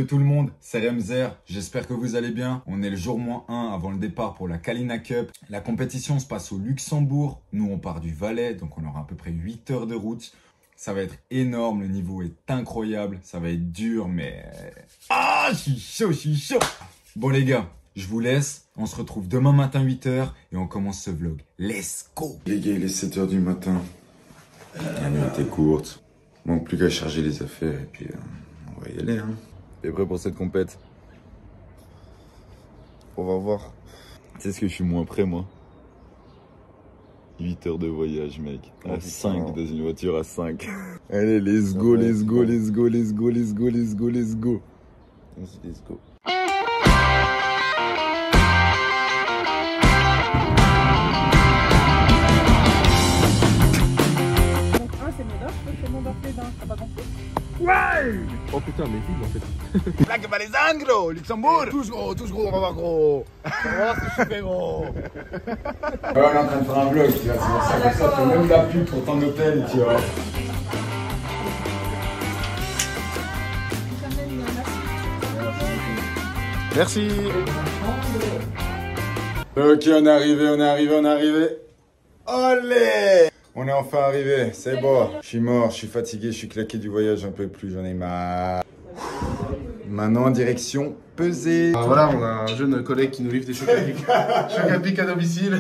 Salut tout le monde, c'est Remzer, j'espère que vous allez bien. On est le jour -1 avant le départ pour la Kalina Cup. La compétition se passe au Luxembourg. Nous on part du Valais, donc on aura à peu près 8 heures de route. Ça va être énorme, le niveau est incroyable. Ça va être dur, mais... Ah, je suis chaud. Bon les gars, je vous laisse. On se retrouve demain matin 8 h et on commence ce vlog. Let's go. Les gars, il est 7 h du matin. La nuit était courte. Manque plus qu'à charger les affaires et puis on va y aller. Hein. T'es prêt pour cette compète? On va voir. Tu sais ce que je suis moins prêt, moi? 8 heures de voyage, mec. À 5, dans une voiture à 5. Allez, let's go, let's go, let's go, let's go, let's go, let's go, let's go. Let's go. Ouais! Oh putain, mais vite en fait. Blague valaisanne, gros, Luxembourg! Tous gros, on va voir gros! On va voir ce que je fais gros! Ouais, on est en train de faire un vlog, tu vois, c'est pour ça que ça fait même la pub pour ton hôtel, tu vois. Merci! Ok, on est arrivé. Olé! On est enfin arrivé, c'est bon. Je suis mort, je suis fatigué, je suis claqué du voyage, j'en peux plus, j'en ai marre. Maintenant, direction pesée. Ah, voilà, on a un jeune collègue qui nous livre des chocs à pic. Chocs à pic à domicile.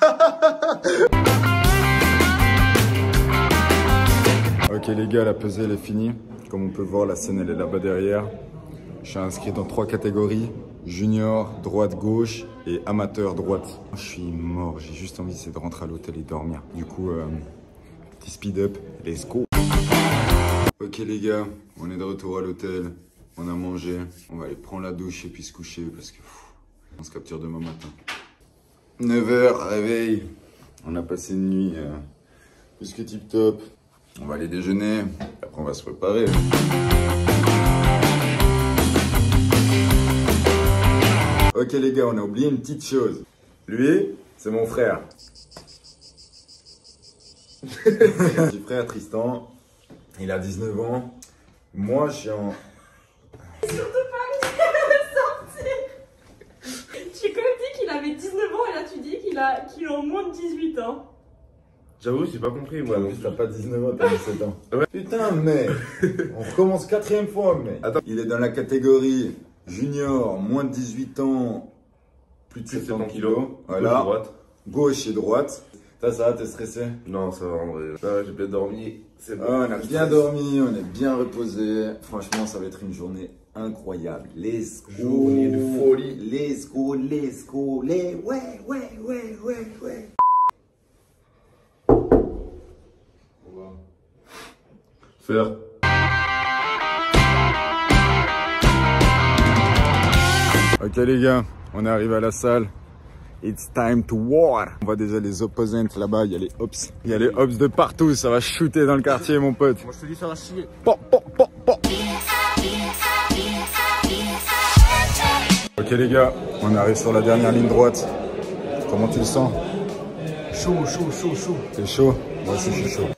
Ok les gars, la pesée elle est finie. Comme on peut voir, la scène elle est là-bas derrière. Je suis inscrit dans 3 catégories. Junior, droite, gauche et amateur, droite. Je suis mort, j'ai juste envie de rentrer à l'hôtel et dormir. Du coup, petit speed up, let's go. Ok les gars, on est de retour à l'hôtel. On a mangé, on va aller prendre la douche et puis se coucher parce que on se capture demain matin. 9 h, réveil. On a passé une nuit plus que tip top. On va aller déjeuner, après on va se préparer. Ok les gars, on a oublié une petite chose. Lui, c'est mon frère. Petit frère Tristan, il a 19 ans. Moi, je suis en... Surtout pas que sorti. Tu as quand même dit qu'il avait 19 ans et là tu dis qu'il est en moins de 18 ans. J'avoue, j'ai pas compris moi. En plus, t'as pas 19 ans, t'as 17 ans. Ouais. Putain, mais on recommence 4e fois, mais... Attends. Il est dans la catégorie junior, moins de 18 ans, plus de 70 kilos. Voilà. Droite. Gauche et droite. Ça va, t'es stressé? Non, ça va en vrai. Ah, j'ai bien dormi. C'est bon. On a bien dormi, on est bien reposé. Franchement, ça va être une journée incroyable. Let's go. Journée de folie. Let's go, let's go. Ouais. Faire. Ok les gars, on est arrivé à la salle. It's time to war. On voit déjà les opposants là-bas, il y a les hops. Il y a les hops de partout, ça va shooter dans le quartier mon pote. Moi je te dis ça va chier. Ok les gars, on arrive sur la dernière ligne droite. Comment tu le sens? Chaud. T'es chaud? Moi aussi je suis chaud.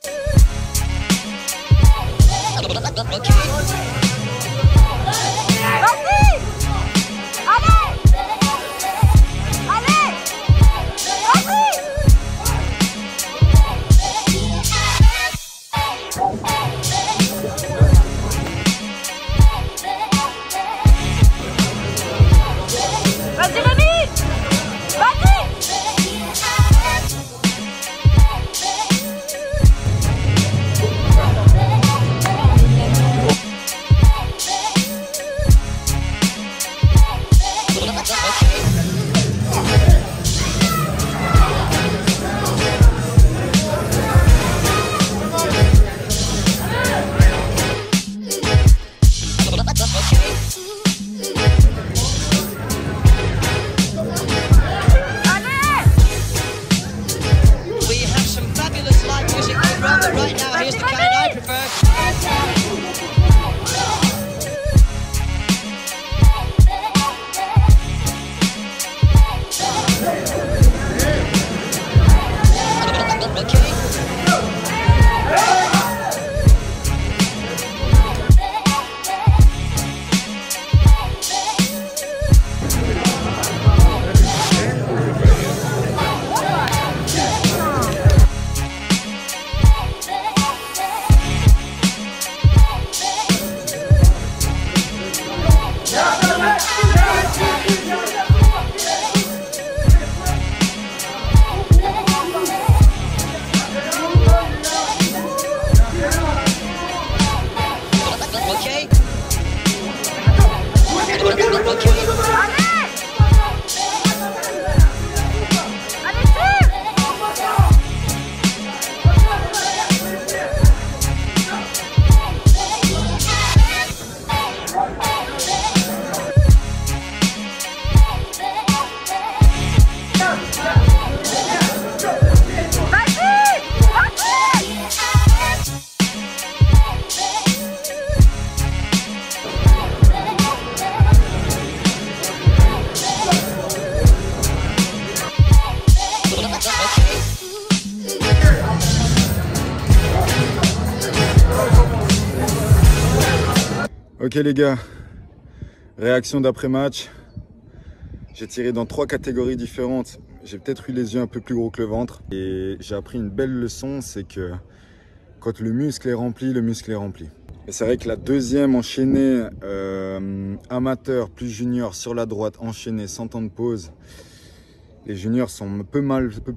Ok les gars, réaction d'après-match. J'ai tiré dans 3 catégories différentes. J'ai peut-être eu les yeux un peu plus gros que le ventre. Et j'ai appris une belle leçon, c'est que quand le muscle est rempli, le muscle est rempli. Et c'est vrai que la deuxième enchaînée, amateur plus junior sur la droite, enchaînée sans temps de pause. Les juniors sont un peu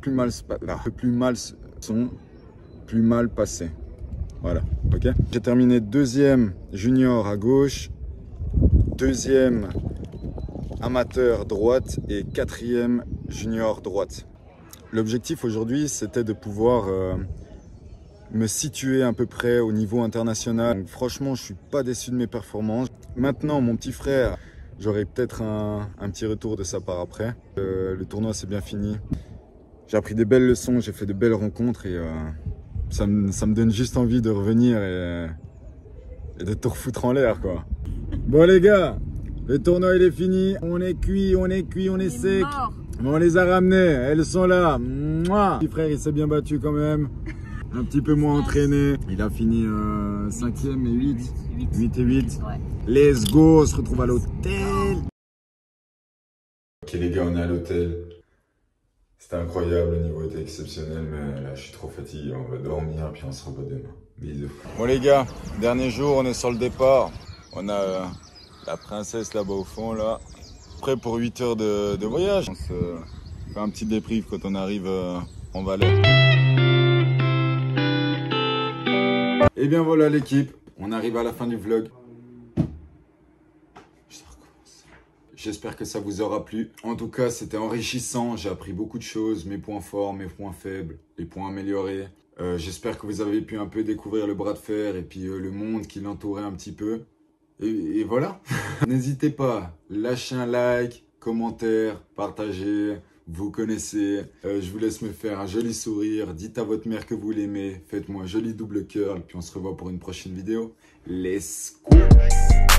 plus mal passés. Voilà, ok. J'ai terminé deuxième junior à gauche, deuxième amateur droite et quatrième junior droite. L'objectif aujourd'hui, c'était de pouvoir me situer à peu près au niveau international. Donc, franchement, je suis pas déçu de mes performances. Maintenant, mon petit frère, j'aurai peut-être un petit retour de sa part après. Le tournoi s'est bien fini. J'ai appris des belles leçons, j'ai fait de belles rencontres et ça me donne juste envie de revenir et de tout refoutre en l'air, quoi. Bon les gars, le tournoi il est fini. On est cuit, on est sec. Mais on les a ramenées, elles sont là. Mouah. Petit frère il s'est bien battu quand même. Un petit peu moins entraîné. Il a fini 5e et 8. 8 et 8. Ouais. Let's go, on se retrouve à l'hôtel. Ok les gars, on est à l'hôtel. C'était incroyable, le niveau était exceptionnel, mais là je suis trop fatigué, on va dormir puis on se revoit demain. Bisous. Bon les gars, dernier jour, on est sur le départ. On a la princesse là-bas au fond là. Prêt pour 8 heures de voyage. On se fait un petit débrief quand on arrive en Valais. Et bien voilà l'équipe, on arrive à la fin du vlog. J'espère que ça vous aura plu. En tout cas, c'était enrichissant. J'ai appris beaucoup de choses, mes points forts, mes points faibles, les points améliorés. J'espère que vous avez pu un peu découvrir le bras de fer et puis le monde qui l'entourait un petit peu. Et voilà. N'hésitez pas, lâchez un like, commentaire, partagez. Vous connaissez. Je vous laisse me faire un joli sourire. Dites à votre mère que vous l'aimez. Faites-moi un joli double curl. Puis on se revoit pour une prochaine vidéo. Let's go!